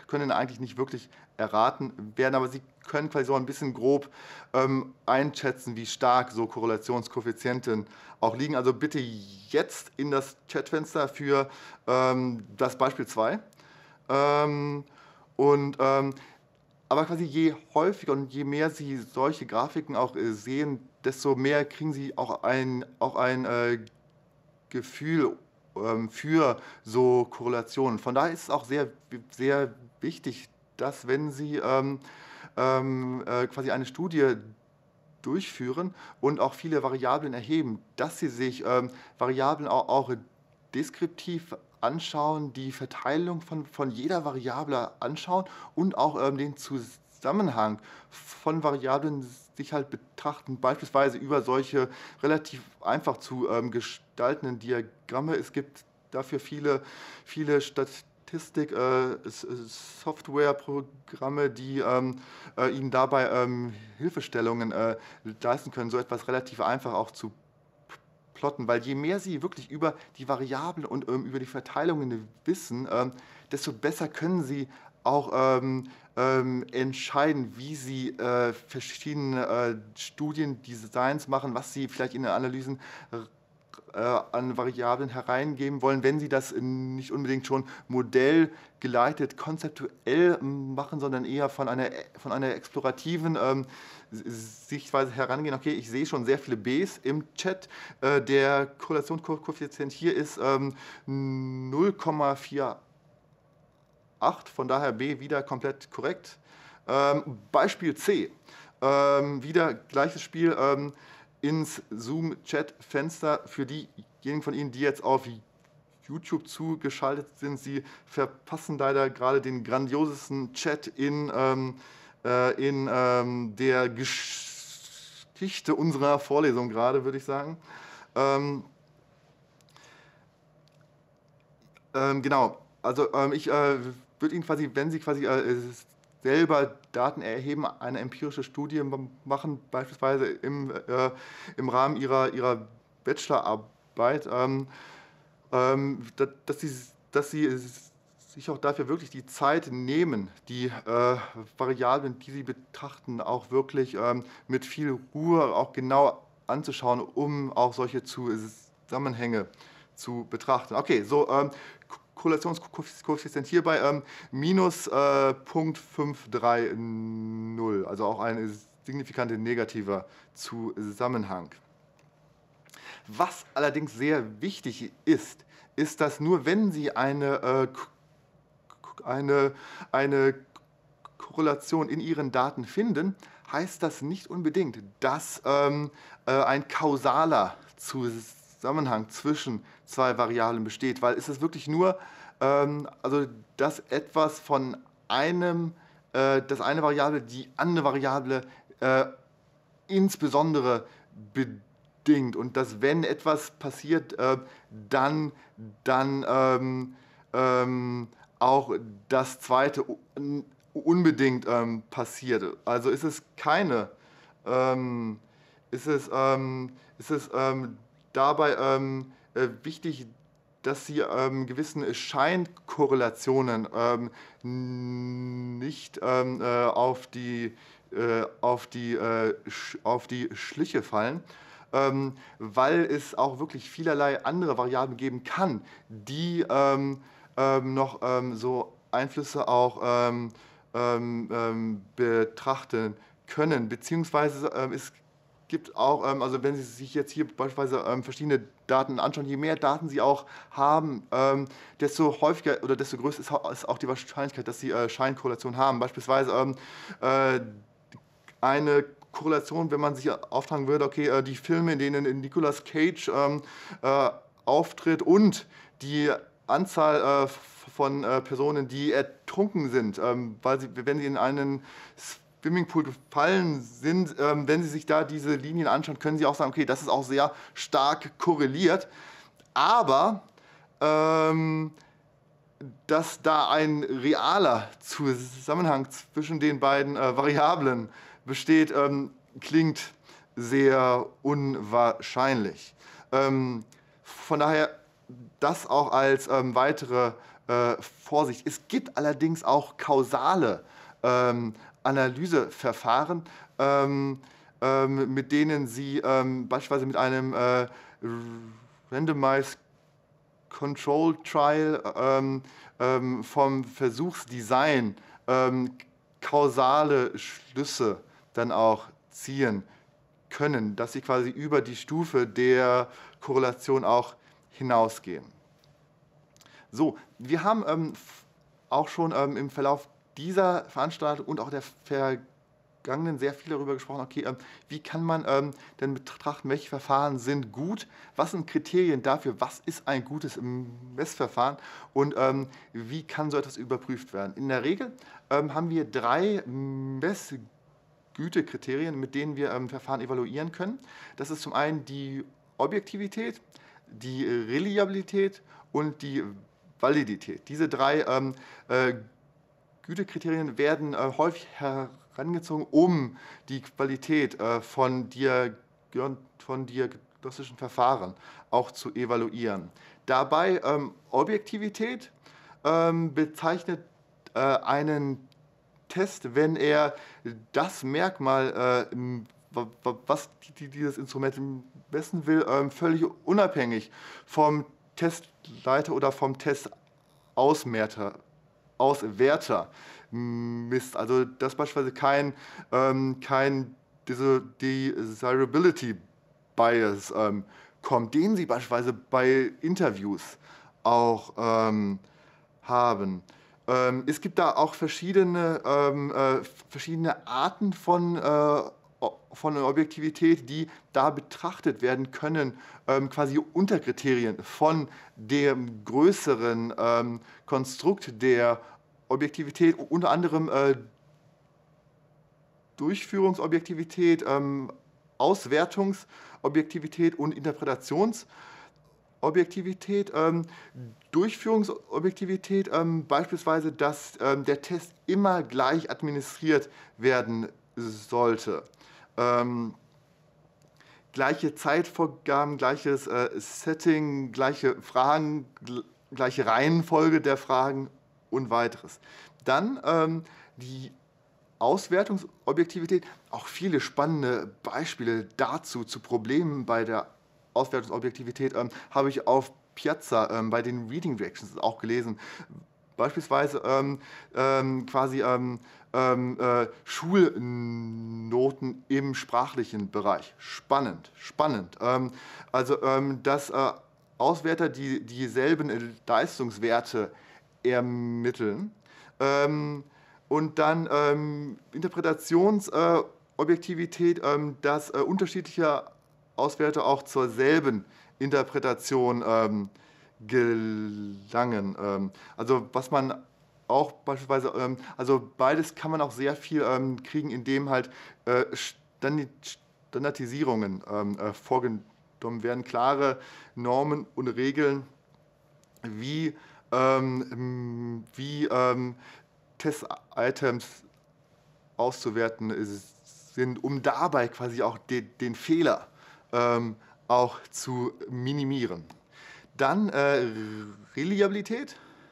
können eigentlich nicht wirklich erraten werden, aber Sie können quasi so ein bisschen grob ähm, einschätzen, wie stark so Korrelationskoeffizienten auch liegen. Also bitte jetzt in das Chatfenster für ähm, das Beispiel zwei. Ähm, und ähm, aber quasi je häufiger und je mehr Sie solche Grafiken auch äh, sehen, desto mehr kriegen Sie auch ein, auch ein äh, Gefühl ähm, für so Korrelationen. Von daher ist es auch sehr, sehr wichtig, dass wenn Sie ähm, ähm, äh, quasi eine Studie durchführen und auch viele Variablen erheben, dass Sie sich ähm, Variablen auch, auch deskriptiv anschauen, die Verteilung von, von jeder Variable anschauen und auch ähm, den Zusammenhang von Variablen sich halt betrachten, beispielsweise über solche relativ einfach zu ähm, gestaltenden Diagramme. Es gibt dafür viele, viele Statistik, äh, S- S- Softwareprogramme, die ähm, äh, Ihnen dabei ähm, Hilfestellungen äh, leisten können, so etwas relativ einfach auch zu plotten, weil je mehr Sie wirklich über die Variablen und ähm, über die Verteilungen wissen, ähm, desto besser können Sie auch ähm, ähm, entscheiden, wie Sie äh, verschiedene äh, Studiendesigns machen, was Sie vielleicht in den Analysen äh, an Variablen hereingeben wollen, wenn Sie das nicht unbedingt schon modellgeleitet, konzeptuell machen, sondern eher von einer, von einer explorativen ähm, Sichtweise herangehen. Okay, ich sehe schon sehr viele Bs im Chat. Äh, der Korrelationskoeffizient hier ist ähm, null Komma acht, von daher B wieder komplett korrekt. Ähm, Beispiel C. Ähm, wieder gleiches Spiel ähm, ins Zoom-Chat-Fenster für diejenigen von Ihnen, die jetzt auf YouTube zugeschaltet sind. Sie verpassen leider gerade den grandiosesten Chat in, ähm, äh, in ähm, der Geschichte unserer Vorlesung gerade, würde ich sagen. Ähm, ähm, genau, also ähm, ich äh, würde Ihnen quasi, wenn Sie quasi äh, selber Daten erheben, eine empirische Studie machen, beispielsweise im, äh, im Rahmen Ihrer, Ihrer Bachelorarbeit, ähm, ähm, da- dass Sie, dass Sie sich auch dafür wirklich die Zeit nehmen, die äh, Variablen, die Sie betrachten, auch wirklich ähm, mit viel Ruhe auch genau anzuschauen, um auch solche Zusammenhänge zu betrachten. Okay, so ähm, Korrelationskoeffizient hierbei ähm, minus äh, Punkt fünf drei null, also auch ein signifikante negativer Zusammenhang. Was allerdings sehr wichtig ist, ist, dass nur wenn Sie eine, äh, eine, eine Korrelation in Ihren Daten finden, heißt das nicht unbedingt, dass ähm, äh, ein kausaler Zusammenhang zwischen zwei Variablen besteht, weil es ist wirklich nur, ähm, also dass etwas von einem, äh, dass eine Variable die andere Variable äh, insbesondere bedingt und dass wenn etwas passiert, äh, dann, dann ähm, ähm, auch das zweite un unbedingt ähm, passiert. Also ist es keine, ähm, ist es, ähm, ist es ähm, dabei ähm, äh, wichtig, dass Sie ähm, gewissen Scheinkorrelationen ähm, nicht ähm, äh, auf die, äh, auf die, äh, sch auf die Schliche fallen, ähm, weil es auch wirklich vielerlei andere Variablen geben kann, die ähm, ähm, noch ähm, so Einflüsse auch ähm, ähm, ähm, betrachten können, beziehungsweise ähm, es gibt auch, ähm, also wenn Sie sich jetzt hier beispielsweise ähm, verschiedene Daten anschauen, je mehr Daten Sie auch haben, ähm, desto häufiger oder desto größer ist, ist auch die Wahrscheinlichkeit, dass Sie äh, Scheinkorrelation haben. Beispielsweise ähm, äh, eine Korrelation, wenn man sich auftragen würde, okay, äh, die Filme, in denen Nicolas Cage ähm, äh, auftritt und die Anzahl äh, von äh, Personen, die ertrunken sind, ähm, weil sie, wenn sie in einen Swimmingpool gefallen sind, ähm, wenn Sie sich da diese Linien anschauen, können Sie auch sagen, okay, das ist auch sehr stark korreliert, aber ähm, dass da ein realer Zusammenhang zwischen den beiden äh, Variablen besteht, ähm, klingt sehr unwahrscheinlich. Ähm, von daher das auch als ähm, weitere äh, Vorsicht. Es gibt allerdings auch kausale ähm, Analyseverfahren, ähm, ähm, mit denen Sie ähm, beispielsweise mit einem äh, Randomized Control Trial ähm, ähm, vom Versuchsdesign ähm, kausale Schlüsse dann auch ziehen können, dass sie quasi über die Stufe der Korrelation auch hinausgehen. So, wir haben ähm, auch schon ähm, im Verlauf dieser Veranstaltung und auch der vergangenen sehr viel darüber gesprochen, okay, ähm, wie kann man ähm, denn betrachten, welche Verfahren sind gut, was sind Kriterien dafür, was ist ein gutes Messverfahren und ähm, wie kann so etwas überprüft werden. In der Regel ähm, haben wir drei Messgütekriterien, mit denen wir ähm, Verfahren evaluieren können. Das ist zum einen die Objektivität, die Reliabilität und die Validität. Diese drei ähm, äh, Gütekriterien werden äh, häufig herangezogen, um die Qualität äh, von, Diag von diagnostischen Verfahren auch zu evaluieren. Dabei ähm, Objektivität ähm, bezeichnet äh, einen Test, wenn er das Merkmal, äh, was dieses Instrument messen will, äh, völlig unabhängig vom Testleiter oder vom Testauswerter Auswerter misst. Also dass beispielsweise kein, ähm, kein diese Desirability Bias ähm, kommt, den Sie beispielsweise bei Interviews auch ähm, haben. Ähm, es gibt da auch verschiedene, ähm, äh, verschiedene Arten von, äh, von Objektivität, die da betrachtet werden können, ähm, quasi Unterkriterien von dem größeren ähm, Konstrukt der Objektivität, unter anderem äh, Durchführungsobjektivität, ähm, Auswertungsobjektivität und Interpretationsobjektivität. Ähm, Durchführungsobjektivität ähm, beispielsweise, dass ähm, der Test immer gleich administriert werden sollte. Ähm, gleiche Zeitvorgaben, gleiches äh, Setting, gleiche Fragen, gl gleiche Reihenfolge der Fragen und weiteres. Dann ähm, die Auswertungsobjektivität, auch viele spannende Beispiele dazu, zu Problemen bei der Auswertungsobjektivität, ähm, habe ich auf Piazza ähm, bei den Reading Reactions auch gelesen. Beispielsweise ähm, ähm, quasi ähm, ähm, äh, Schulnoten im sprachlichen Bereich. Spannend, spannend. Ähm, also, ähm, dass äh, Auswerter die dieselben Leistungswerte ermitteln. Ähm, und dann ähm, Interpretationsobjektivität, äh, ähm, dass äh, unterschiedliche Auswerter auch zur selben Interpretation ähm, gelangen. Ähm, also was man auch beispielsweise, ähm, also beides kann man auch sehr viel ähm, kriegen, indem halt äh, Standardisierungen ähm, äh, vorgenommen werden, klare Normen und Regeln, wie, ähm, wie ähm, Test-Items auszuwerten sind, um dabei quasi auch den, den Fehler ähm, auch zu minimieren. Dann äh, Reliabilität.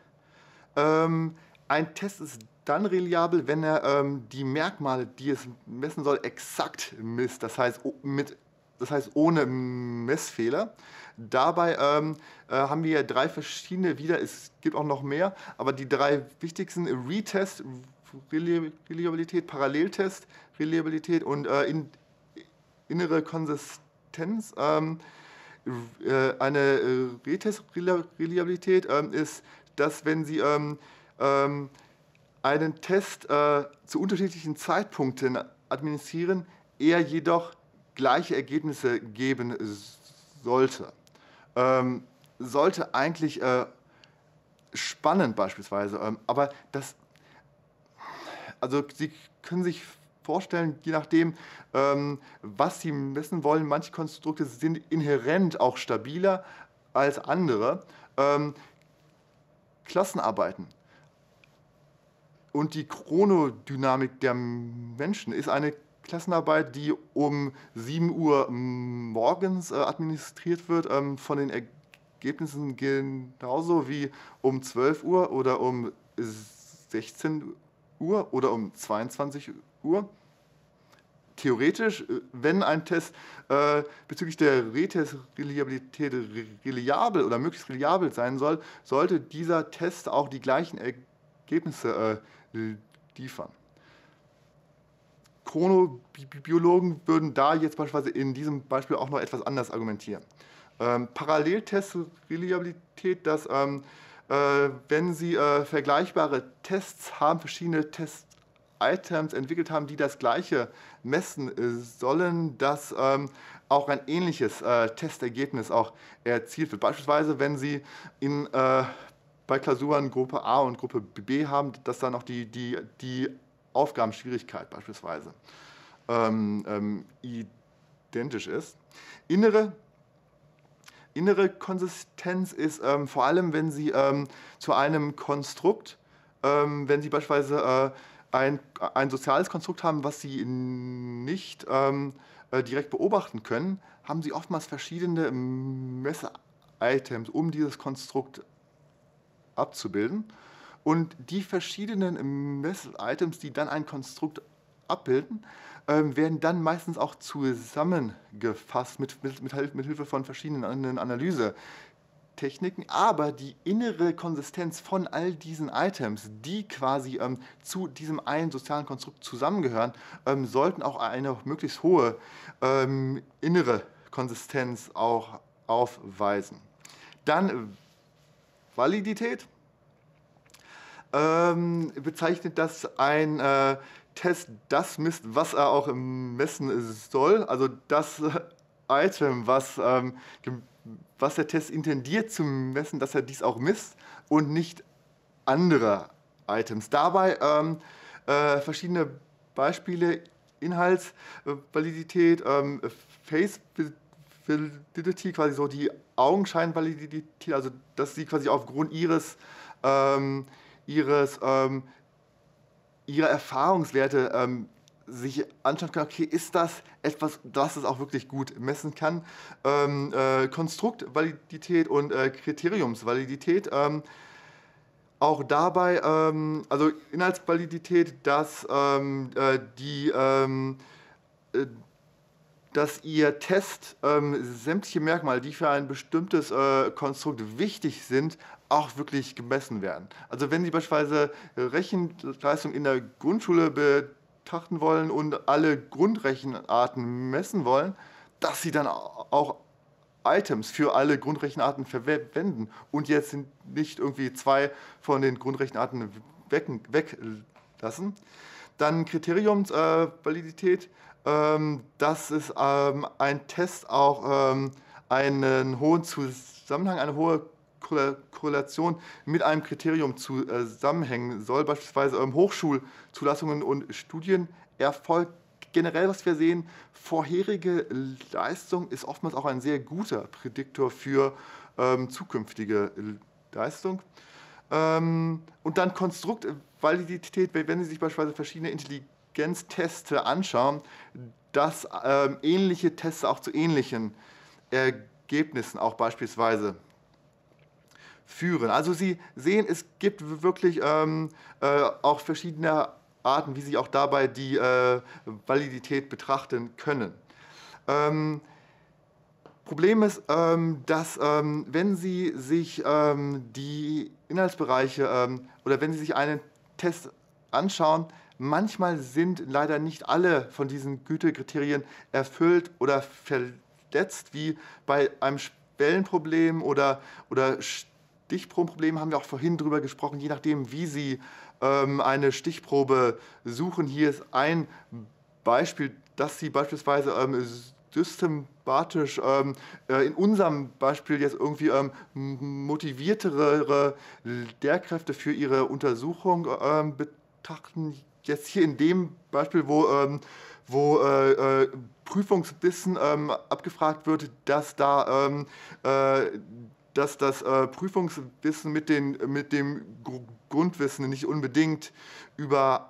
Ähm, ein Test ist dann reliabel, wenn er ähm, die Merkmale, die es messen soll, exakt misst. Das heißt, mit, das heißt ohne Messfehler. Dabei ähm, äh, haben wir drei verschiedene wieder, es gibt auch noch mehr, aber die drei wichtigsten: Retest, Reliabilität, Paralleltest, Reliabilität und äh, in, innere Konsistenz. Ähm, äh, eine äh, Retest-Reliabilität ähm, ist, dass wenn Sie ähm, ähm, einen Test äh, zu unterschiedlichen Zeitpunkten administrieren, er jedoch gleiche Ergebnisse geben sollte. Ähm, sollte eigentlich äh, spannend beispielsweise, ähm, aber das, also Sie können sich vorstellen, je nachdem, ähm, was Sie messen wollen, manche Konstrukte sind inhärent auch stabiler als andere. Ähm, Klassenarbeiten und die Chronodynamik der Menschen ist eine Klassenarbeit, die um sieben Uhr morgens äh, administriert wird, ähm, von den Ergebnissen genauso wie um zwölf Uhr oder um sechzehn Uhr oder um zweiundzwanzig Uhr? Theoretisch, äh, wenn ein Test äh, bezüglich der Retest-Reliabilität reliabel oder möglichst reliabel sein soll, sollte dieser Test auch die gleichen Ergebnisse äh, liefern. Chronobiologen würden da jetzt beispielsweise in diesem Beispiel auch noch etwas anders argumentieren. Ähm, Paralleltest-Reliabilität, dass ähm, äh, wenn Sie äh, vergleichbare Tests haben, verschiedene Test-Items entwickelt haben, die das Gleiche messen äh, sollen, dass ähm, auch ein ähnliches äh, Testergebnis auch erzielt wird. Beispielsweise, wenn Sie in, äh, bei Klausuren Gruppe A und Gruppe B haben, dass dann auch die, die, die Aufgabenschwierigkeit beispielsweise ähm, ähm, identisch ist. Innere, innere Konsistenz ist ähm, vor allem, wenn Sie ähm, zu einem Konstrukt, ähm, wenn Sie beispielsweise äh, ein, ein soziales Konstrukt haben, was Sie nicht ähm, äh, direkt beobachten können, haben Sie oftmals verschiedene Messe-Items, um dieses Konstrukt abzubilden. Und die verschiedenen Message-Items, die dann ein Konstrukt abbilden, ähm, werden dann meistens auch zusammengefasst mit, mit, mit, mit Hilfe von verschiedenen Analysetechniken. Aber die innere Konsistenz von all diesen Items, die quasi ähm, zu diesem einen sozialen Konstrukt zusammengehören, ähm, sollten auch eine möglichst hohe ähm, innere Konsistenz auch aufweisen. Dann Validität. Ähm, bezeichnet das ein äh, Test das misst, was er auch messen soll, also das Item, was, ähm, was der Test intendiert zu messen, dass er dies auch misst und nicht andere Items. Dabei ähm, äh, verschiedene Beispiele: Inhaltsvalidität, ähm, Face Validity, quasi so die Augenscheinvalidität, also dass sie quasi aufgrund ihres ähm, ihres, ähm, ihrer Erfahrungswerte ähm, sich anschauen können, okay, ist das etwas, das es auch wirklich gut messen kann. Ähm, äh, Konstruktvalidität und äh, Kriteriumsvalidität. Ähm, auch dabei, ähm, also Inhaltsvalidität, dass ähm, äh, die ähm, äh, dass Ihr Test ähm, sämtliche Merkmale, die für ein bestimmtes äh, Konstrukt wichtig sind, auch wirklich gemessen werden. Also wenn Sie beispielsweise Rechenleistung in der Grundschule betrachten wollen und alle Grundrechenarten messen wollen, dass Sie dann auch Items für alle Grundrechenarten verwenden und jetzt sind nicht irgendwie zwei von den Grundrechenarten weglassen. Dann Kriteriumsvalidität. Ähm, das ist ähm, ein Test auch ähm, einen hohen Zusammenhang, eine hohe Korrelation mit einem Kriterium zusammenhängen soll, beispielsweise ähm, Hochschulzulassungen und Studienerfolg. Generell, was wir sehen, vorherige Leistung ist oftmals auch ein sehr guter Prädiktor für ähm, zukünftige Leistung. Ähm, und dann Konstruktvalidität, wenn Sie sich beispielsweise verschiedene Intelligenztests anschauen, dass ähm, ähnliche Tests auch zu ähnlichen Ergebnissen auch beispielsweise führen. Also Sie sehen, es gibt wirklich ähm, äh, auch verschiedene Arten, wie Sie auch dabei die äh, Validität betrachten können. Ähm, Problem ist, ähm, dass ähm, wenn Sie sich ähm, die Inhaltsbereiche ähm, oder wenn Sie sich einen Test anschauen, manchmal sind leider nicht alle von diesen Gütekriterien erfüllt oder verletzt, wie bei einem Schwellenproblem oder, oder Stichprobenproblem, haben wir auch vorhin drüber gesprochen, je nachdem, wie Sie ähm, eine Stichprobe suchen. Hier ist ein Beispiel, dass Sie beispielsweise ähm, systematisch ähm, äh, in unserem Beispiel jetzt irgendwie ähm, motiviertere Lehrkräfte für ihre Untersuchung ähm, betrachten. Jetzt hier in dem Beispiel, wo, ähm, wo äh, äh, Prüfungswissen ähm, abgefragt wird, dass da ähm, äh, dass das äh, Prüfungswissen mit, den, mit dem Gr Grundwissen nicht unbedingt über,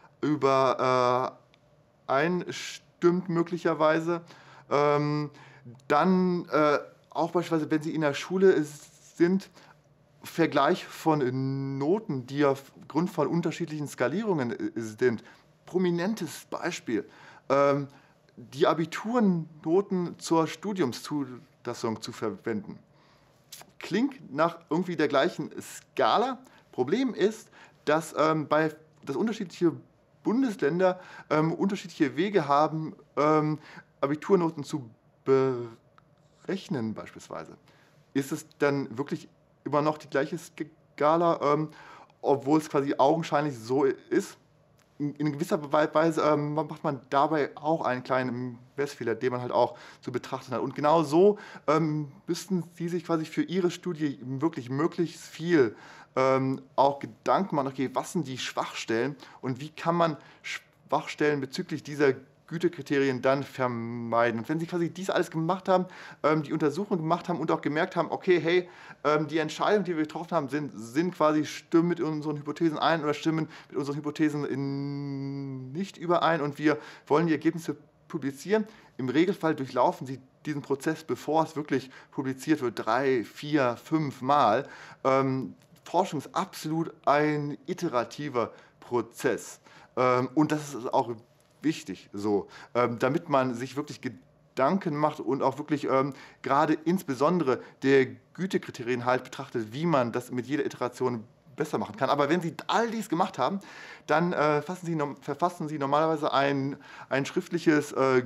über äh, einstimmt möglicherweise. Ähm, dann äh, auch beispielsweise, wenn Sie in der Schule sind, Vergleich von Noten, die aufgrund von unterschiedlichen Skalierungen sind. Prominentes Beispiel. Ähm, die Abiturnoten zur Studiumszulassung zu verwenden. Klingt nach irgendwie der gleichen Skala. Problem ist, dass, ähm, bei, dass unterschiedliche Bundesländer ähm, unterschiedliche Wege haben, ähm, Abiturnoten zu berechnen beispielsweise. Ist es dann wirklich immer noch die gleiche Skala, ähm, obwohl es quasi augenscheinlich so ist? In, in gewisser Weise ähm, macht man dabei auch einen kleinen Messfehler, den man halt auch zu betrachten hat. Und genau so ähm, müssten Sie sich quasi für Ihre Studie wirklich möglichst viel ähm, auch Gedanken machen, okay, was sind die Schwachstellen und wie kann man Schwachstellen bezüglich dieser Gütekriterien dann vermeiden. Und wenn Sie quasi dies alles gemacht haben, ähm, die Untersuchung gemacht haben und auch gemerkt haben, okay, hey, ähm, die Entscheidungen, die wir getroffen haben, sind, sind quasi stimmen mit unseren Hypothesen ein oder stimmen mit unseren Hypothesen in, nicht überein und wir wollen die Ergebnisse publizieren. Im Regelfall durchlaufen Sie diesen Prozess, bevor es wirklich publiziert wird, drei, vier, fünf Mal. Ähm, Forschung ist absolut ein iterativer Prozess. Ähm, und das ist auch wichtig, so, ähm, damit man sich wirklich Gedanken macht und auch wirklich ähm, gerade insbesondere der Gütekriterien halt betrachtet, wie man das mit jeder Iteration besser machen kann. Aber wenn Sie all dies gemacht haben, dann äh, fassen Sie, verfassen Sie normalerweise ein, ein schriftliches äh,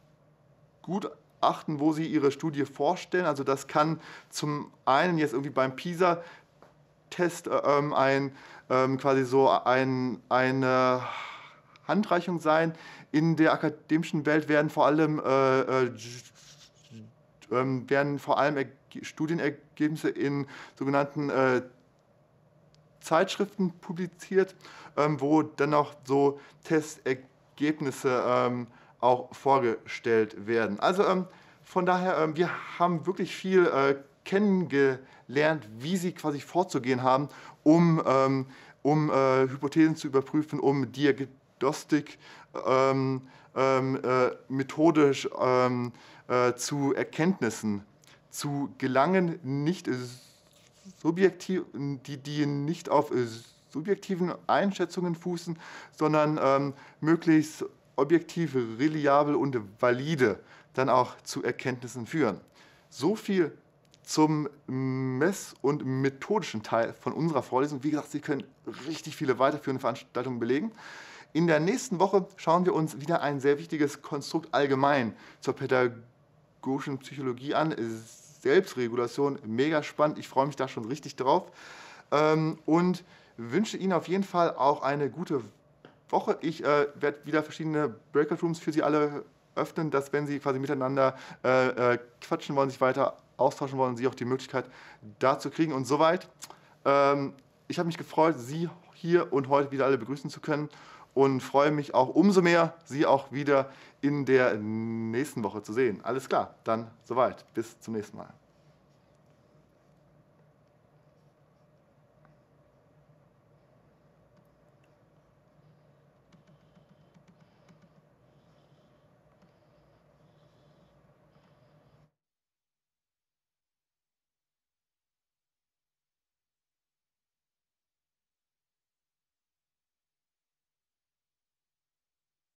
Gutachten, wo Sie Ihre Studie vorstellen. Also das kann zum einen jetzt irgendwie beim PISA-Test ähm, ein, ähm, quasi so ein, eine Handreichung sein. In der akademischen Welt werden vor allem, äh, äh, werden vor allem Studienergebnisse in sogenannten äh, Zeitschriften publiziert, ähm, wo dann auch so Testergebnisse ähm, auch vorgestellt werden. Also ähm, von daher, ähm, wir haben wirklich viel äh, kennengelernt, wie sie quasi vorzugehen haben, um, ähm, um äh, Hypothesen zu überprüfen, um Diagnostik ähm, ähm, äh, methodisch ähm, äh, zu Erkenntnissen zu gelangen, nicht subjektiv, die, die nicht auf subjektiven Einschätzungen fußen, sondern ähm, möglichst objektiv, reliabel und valide dann auch zu Erkenntnissen führen. So viel zum mess- und methodischen Teil von unserer Vorlesung. Wie gesagt, Sie können richtig viele weiterführende Veranstaltungen belegen. In der nächsten Woche schauen wir uns wieder ein sehr wichtiges Konstrukt allgemein zur pädagogischen Psychologie an. Selbstregulation, mega spannend. Ich freue mich da schon richtig drauf. Und wünsche Ihnen auf jeden Fall auch eine gute Woche. Ich äh, werde wieder verschiedene Breakout Rooms für Sie alle öffnen, dass wenn Sie quasi miteinander äh, quatschen wollen, sich weiter austauschen wollen, Sie auch die Möglichkeit dazu kriegen. Und soweit. Ähm, ich habe mich gefreut, Sie hier und heute wieder alle begrüßen zu können und freue mich auch umso mehr, Sie auch wieder in der nächsten Woche zu sehen. Alles klar, dann soweit. Bis zum nächsten Mal.